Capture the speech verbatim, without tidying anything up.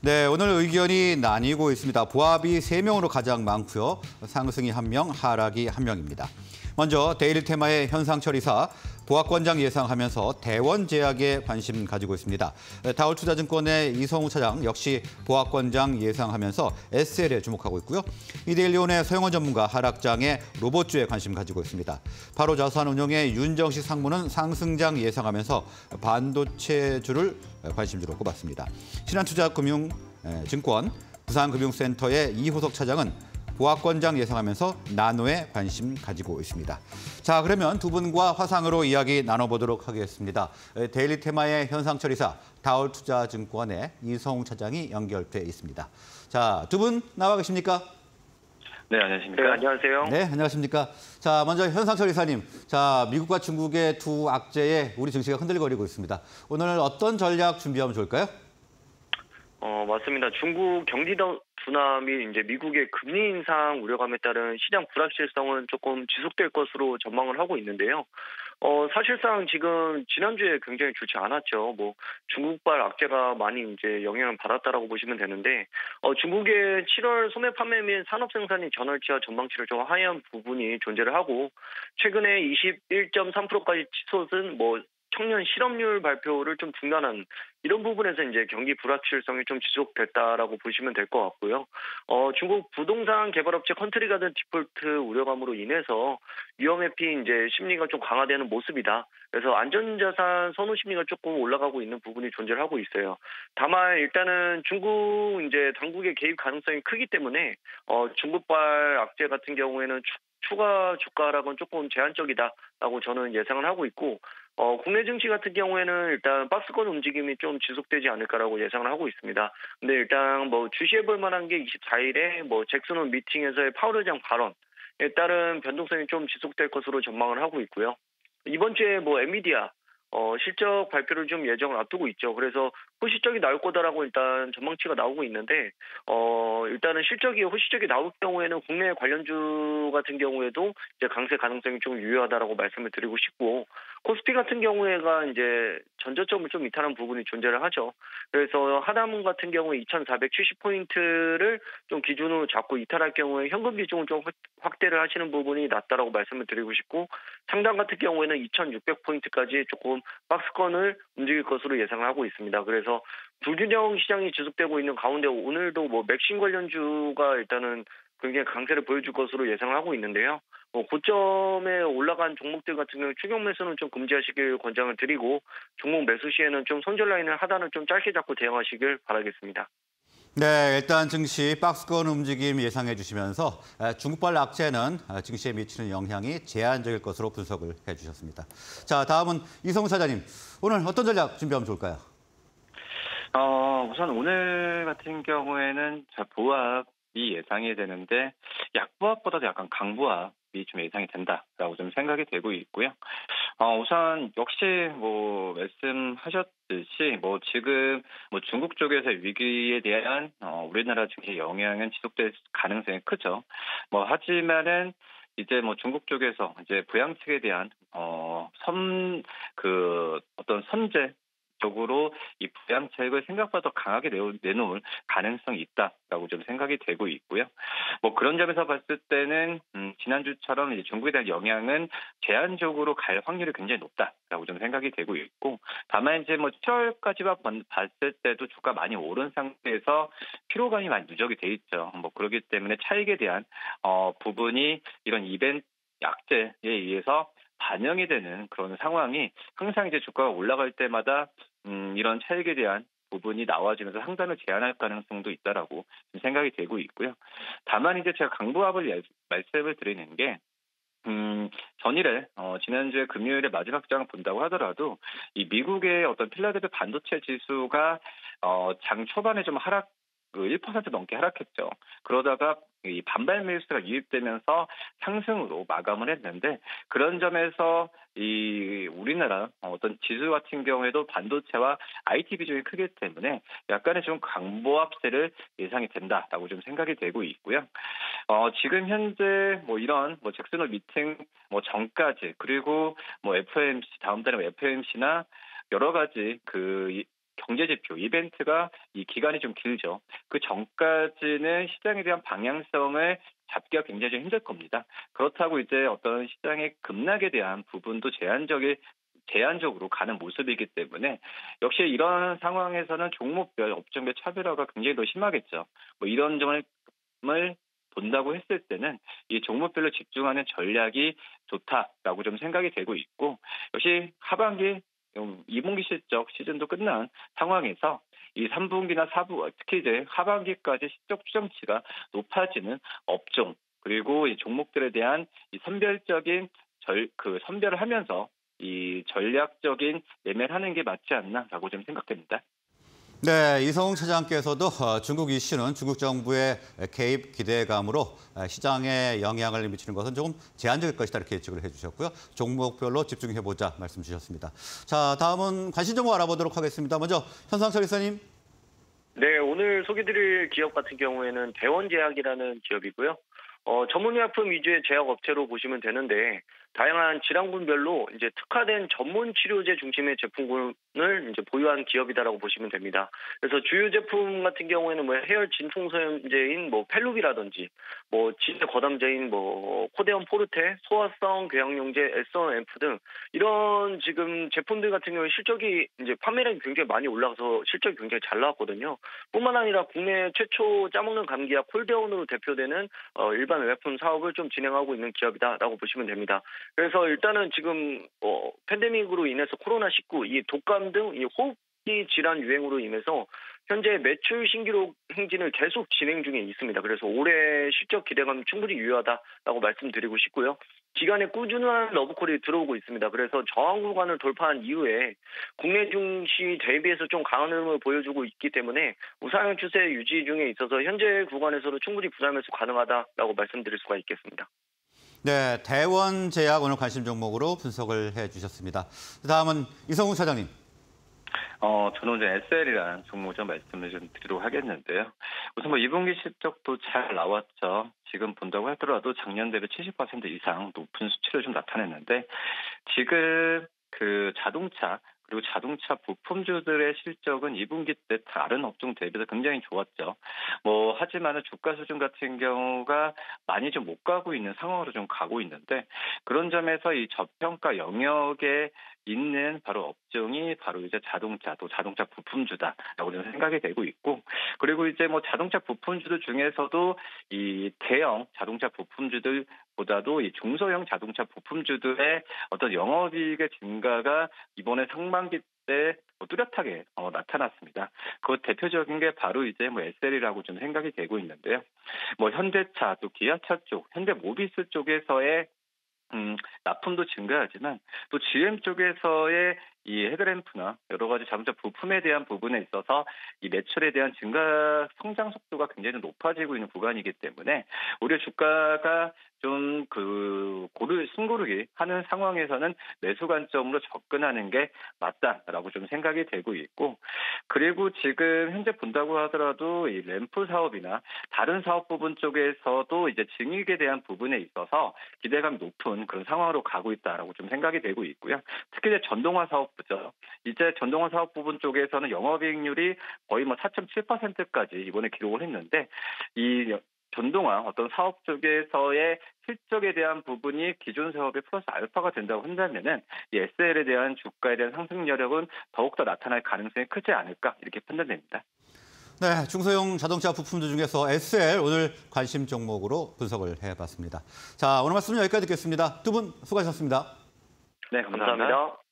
네, 오늘 의견이 나뉘고 있습니다. 보합이 세 명으로 가장 많고요. 상승이 한 명, 하락이 한 명입니다. 먼저 데일리 테마의 현상철 이사, 보합권장 예상하면서 대원 제약에 관심 가지고 있습니다. 다올투자증권의 이성우 차장 역시 보합권장 예상하면서 에스엘에 주목하고 있고요. 이데일리온의 서영원 전문가 하락장에 로봇주에 관심 가지고 있습니다. 바로자산운용의 윤정식 상무는 상승장 예상하면서 반도체주를 관심주로 꼽았습니다. 신한투자금융증권 부산금융센터의 이호석 차장은 보합권장 예상하면서 나노에 관심 가지고 있습니다. 자, 그러면 두 분과 화상으로 이야기 나눠보도록 하겠습니다. 데일리 테마의 현상철 이사, 다올투자증권의 이성우 차장이 연결돼 있습니다. 자, 두 분 나와 계십니까? 네, 안녕하십니까? 네, 안녕하세요. 네, 안녕하십니까? 자, 먼저 현상철 이사님, 자, 미국과 중국의 두 악재에 우리 증시가 흔들거리고 있습니다. 오늘 어떤 전략 준비하면 좋을까요? 어, 맞습니다. 중국 경기 둔화이 이제 미국의 금리 인상 우려감에 따른 시장 불확실성은 조금 지속될 것으로 전망을 하고 있는데요. 어, 사실상 지금 지난주에 굉장히 좋지 않았죠. 뭐 중국발 악재가 많이 이제 영향을 받았다라고 보시면 되는데, 어, 중국의 칠월 소매 판매 및 산업 생산이 전월치와 전망치를 좀 하회한 부분이 존재를 하고, 최근에 이십일 점 삼 퍼센트까지 치솟은 뭐 청년 실업률 발표를 좀 중단한 이런 부분에서 이제 경기 불확실성이 좀 지속됐다라고 보시면 될 것 같고요. 어, 중국 부동산 개발업체 컨트리가든 디폴트 우려감으로 인해서 위험회피 이제 심리가 좀 강화되는 모습이다. 그래서 안전자산 선호 심리가 조금 올라가고 있는 부분이 존재를 하고 있어요. 다만 일단은 중국 이제 당국의 개입 가능성이 크기 때문에 어, 중국발 악재 같은 경우에는 추, 추가 주가 하락은 조금 제한적이다라고 저는 예상을 하고 있고, 어, 국내 증시 같은 경우에는 일단 박스권 움직임이 좀 지속되지 않을까라고 예상을 하고 있습니다. 근데 일단 뭐 주시해볼 만한 게 이십사 일에 뭐 잭슨 미팅에서의 파월 의장 발언에 따른 변동성이 좀 지속될 것으로 전망을 하고 있고요. 이번 주에 뭐 엔비디아 어, 실적 발표를 좀 예정을 앞두고 있죠. 그래서 호시적이 나올 거다라고 일단 전망치가 나오고 있는데, 어, 일단은 실적이 호시적이 나올 경우에는 국내 관련주 같은 경우에도 이제 강세 가능성이 좀 유효하다라고 말씀을 드리고 싶고, 코스피 같은 경우에가 이제 전저점을 좀 이탈한 부분이 존재를 하죠. 그래서 하나문 같은 경우에 이천사백칠십 포인트를 좀 기준으로 잡고 이탈할 경우에 현금 비중을 좀 확대를 하시는 부분이 낫다라고 말씀을 드리고 싶고, 상단 같은 경우에는 이천육백 포인트까지 조금 박스권을 움직일 것으로 예상을 하고 있습니다. 그래서 불균형 시장이 지속되고 있는 가운데 오늘도 뭐 맥신 관련주가 일단은 굉장히 강세를 보여줄 것으로 예상을 하고 있는데요. 뭐 고점에 올라간 종목들 같은 경우 추격 매수는 좀 금지하시길 권장을 드리고, 종목 매수 시에는 좀 손절 라인을 하단을 좀 짧게 잡고 대응하시길 바라겠습니다. 네, 일단 증시 박스권 움직임 예상해 주시면서 중국발 악재는 증시에 미치는 영향이 제한적일 것으로 분석을 해주셨습니다. 자, 다음은 이성우 차장님, 오늘 어떤 전략 준비하면 좋을까요? 어, 우선 오늘 같은 경우에는 자, 보합이 예상이 되는데 약보합보다도 약간 강보합이 좀 예상이 된다라고 좀 생각이 되고 있고요. 어, 우선 역시 뭐 말씀하셨듯이 뭐 지금 뭐 중국 쪽에서 위기에 대한 어, 우리나라 증시의 영향은 지속될 가능성이 크죠. 뭐 하지만은 이제 뭐 중국 쪽에서 이제 부양책에 대한 어, 선 그 어떤 선제 적으로 이 부양책을 생각보다 강하게 내놓을 가능성이 있다라고 좀 생각이 되고 있고요. 뭐 그런 점에서 봤을 때는 음, 지난주처럼 이제 중국에 대한 영향은 제한적으로 갈 확률이 굉장히 높다라고 좀 생각이 되고 있고, 다만 이제 뭐 칠월까지만 봤을 때도 주가 많이 오른 상태에서 피로감이 많이 누적이 돼 있죠. 뭐 그렇기 때문에 차익에 대한 어, 부분이 이런 이벤트 약재에 의해서 반영이 되는 그런 상황이 항상 이제 주가가 올라갈 때마다 음, 이런 차익에 대한 부분이 나와지면서 상단을 제한할 가능성도 있다라고 생각이 되고 있고요. 다만 이제 제가 강보합을 예, 말씀을 드리는 게 음, 전일에, 어, 지난주에 금요일에 마지막 장을 본다고 하더라도, 이 미국의 어떤 필라델피아 반도체 지수가, 어, 장 초반에 좀 하락, 그 일 퍼센트 넘게 하락했죠. 그러다가 이 반발 매수가 유입되면서 상승으로 마감을 했는데, 그런 점에서 이 우리나라 어떤 지수 같은 경우에도 반도체와 아이티 비중이 크기 때문에 약간의 좀 강보합세를 예상이 된다라고 좀 생각이 되고 있고요. 어, 지금 현재 뭐 이런 뭐 잭슨 미팅 뭐 전까지, 그리고 뭐 에프오엠씨 다음 달에 에프오엠씨나 여러 가지 그 경제 지표, 이벤트가 이 기간이 좀 길죠. 그 전까지는 시장에 대한 방향성을 잡기가 굉장히 좀 힘들 겁니다. 그렇다고 이제 어떤 시장의 급락에 대한 부분도 제한적인 제한적으로 가는 모습이기 때문에 역시 이런 상황에서는 종목별, 업종별 차별화가 굉장히 더 심하겠죠. 뭐 이런 점을 본다고 했을 때는 이 종목별로 집중하는 전략이 좋다라고 좀 생각이 되고 있고, 역시 하반기 이 분기 실적 시즌도 끝난 상황에서 이 삼 분기나 사 분, 특히 이제 하반기까지 실적 추정치가 높아지는 업종 그리고 이 종목들에 대한 이 선별적인 절, 그 선별을 하면서 이 전략적인 매매를 하는 게 맞지 않나라고 좀 생각됩니다. 네, 이성웅 차장께서도 중국 이슈는 중국 정부의 개입 기대감으로 시장에 영향을 미치는 것은 조금 제한적일 것이다 이렇게 예측을 해주셨고요. 종목별로 집중해보자 말씀 주셨습니다. 자, 다음은 관심 정보 알아보도록 하겠습니다. 먼저 현상철 이사님. 네, 오늘 소개드릴 기업 같은 경우에는 대원제약이라는 기업이고요. 어, 전문의약품 위주의 제약업체로 보시면 되는데, 다양한 질환군별로 이제 특화된 전문 치료제 중심의 제품군을 이제 보유한 기업이다라고 보시면 됩니다. 그래서 주요 제품 같은 경우에는 뭐 해열 진통소염제인 뭐 펠루비라든지, 뭐 지대 거담제인 뭐 코데온 포르테, 소화성 궤양용제, 에스원 앰프 등 이런 지금 제품들 같은 경우에 실적이 이제 판매량이 굉장히 많이 올라가서 실적이 굉장히 잘 나왔거든요. 뿐만 아니라 국내 최초 짜먹는 감기약 콜데온으로 대표되는 어, 일반 의약품 사업을 좀 진행하고 있는 기업이다라고 보시면 됩니다. 그래서 일단은 지금 어, 팬데믹으로 인해서 코로나 십구, 이 독감 등 이 호흡기 질환 유행으로 인해서 현재 매출 신기록 행진을 계속 진행 중에 있습니다. 그래서 올해 실적 기대감이 충분히 유효하다라고 말씀드리고 싶고요. 기간에 꾸준한 러브콜이 들어오고 있습니다. 그래서 저항 구간을 돌파한 이후에 국내 증시 대비해서 좀 강한 흐름을 보여주고 있기 때문에 우상향 추세 유지 중에 있어서 현재 구간에서도 충분히 부담 매수 가능하다라고 말씀드릴 수가 있겠습니다. 네, 대원제약 오늘 관심 종목으로 분석을 해주셨습니다. 다음은 이성웅 차장님. 어, 저는 이제 에스엘이라는 종목 좀 말씀을 좀 드리도록 하겠는데요. 우선 뭐 이 분기 실적도 잘 나왔죠. 지금 본다고 하더라도 작년 대비 칠십 퍼센트 이상 높은 수치를 좀 나타냈는데, 지금 그 자동차 그리고 자동차 부품주들의 실적은 이 분기 때 다른 업종 대비해서 굉장히 좋았죠. 뭐 하지만은 주가 수준 같은 경우가 많이 좀 못 가고 있는 상황으로 좀 가고 있는데, 그런 점에서 이 저평가 영역에 있는 바로 업종이 바로 이제 자동차 또 자동차 부품주다라고 저는 생각이 되고 있고, 그리고 이제 뭐 자동차 부품주들 중에서도 이 대형 자동차 부품주들 보다도 이 중소형 자동차 부품주들의 어떤 영업이익의 증가가 이번에 상반기 때 뚜렷하게 어, 나타났습니다. 그 대표적인 게 바로 이제 뭐 에스엘이라고 좀 생각이 되고 있는데요. 뭐 현대차 또 기아차 쪽, 현대모비스 쪽에서의 음, 납품도 증가하지만 또 지엠 쪽에서의 이 헤드램프나 여러 가지 자동차 부품에 대한 부분에 있어서 이 매출에 대한 증가 성장 속도가 굉장히 높아지고 있는 구간이기 때문에 우리 주가가 좀 그 고르 숨고르기 하는 상황에서는 매수 관점으로 접근하는 게 맞다라고 좀 생각이 되고 있고, 그리고 지금 현재 본다고 하더라도 이 램프 사업이나 다른 사업 부분 쪽에서도 이제 증익에 대한 부분에 있어서 기대감이 높은 그런 상황으로 가고 있다라고 좀 생각이 되고 있고요. 특히 이제 전동화 사업부죠. 이제 전동화 사업 부분 쪽에서는 영업이익률이 거의 뭐 사 점 칠 퍼센트까지 이번에 기록을 했는데, 이 전동화 어떤 사업 쪽에서의 실적에 대한 부분이 기존 사업의 플러스 알파가 된다고 한다면은 이 에스엘에 대한 주가에 대한 상승 여력은 더욱더 나타날 가능성이 크지 않을까 이렇게 판단됩니다. 네, 중소형 자동차 부품주 중에서 에스엘 오늘 관심 종목으로 분석을 해봤습니다. 자, 오늘 말씀 여기까지 듣겠습니다. 두 분 수고하셨습니다. 네, 감사합니다. 감사합니다.